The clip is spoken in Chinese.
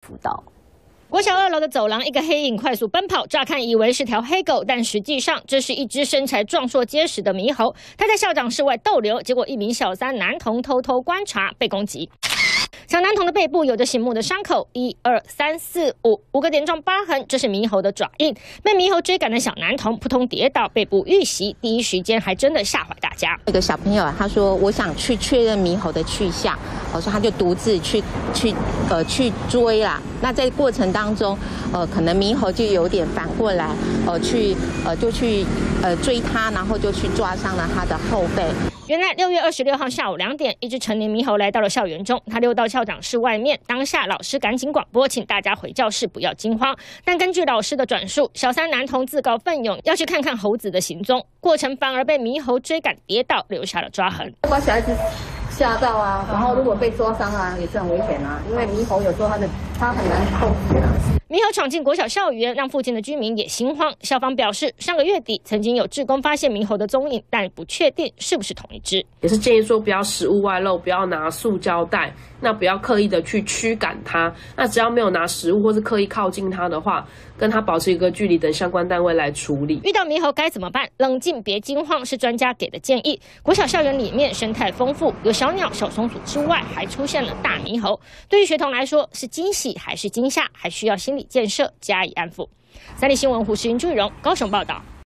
辅导。 国小2楼的走廊，一个黑影快速奔跑，乍看以为是条黑狗，但实际上这是一只身材壮硕结实的猕猴。它在校长室外逗留，结果一名小3男童偷偷观察，被攻击。小男童的背部有着醒目的伤口，1、2、3、4、5个点状疤痕，这是猕猴的爪印。被猕猴追赶的小男童扑通跌倒，背部遇袭，第一时间还真的吓坏大家。 那个小朋友他说：“我想去确认猕猴的去向。”所以他就独自去追啦。那在过程当中，可能猕猴就有点反过来，去追他，然后就去抓伤了他的后背。 原来6月26号下午2点，一只成年猕猴来到了校园中，它溜到校长室外面。当下老师赶紧广播，请大家回教室，不要惊慌。但根据老师的转述，小3男童自告奋勇要去看看猴子的行踪，过程反而被猕猴追赶跌倒，留下了抓痕。 把小孩子吓到啊，然后如果被抓伤啊，也是很危险啊，因为猕猴有时候它很难控制啊。 猕猴闯进国小校园，让附近的居民也心慌。校方表示，上个月底曾经有志工发现猕猴的踪影，但不确定是不是同一只。 也是建议说，不要食物外漏，不要拿塑胶袋，那不要刻意的去驱赶它。那只要没有拿食物或是刻意靠近它的话，跟它保持一个距离，等相关单位来处理。 遇到猕猴该怎么办？冷静，别惊慌，是专家给的建议。国小校园里面生态丰富，有小鸟、小松鼠之外，还出现了大猕猴。对于学童来说，是惊喜还是惊吓？还需要心理建设加以安抚。3立新闻胡世英、朱雨荣高雄报道。